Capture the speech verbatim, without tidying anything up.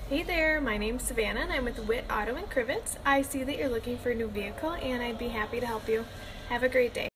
Hey there, my name's Savannah and I'm with Witt Auto in Crivets. I see that you're looking for a new vehicle and I'd be happy to help you. Have a great day.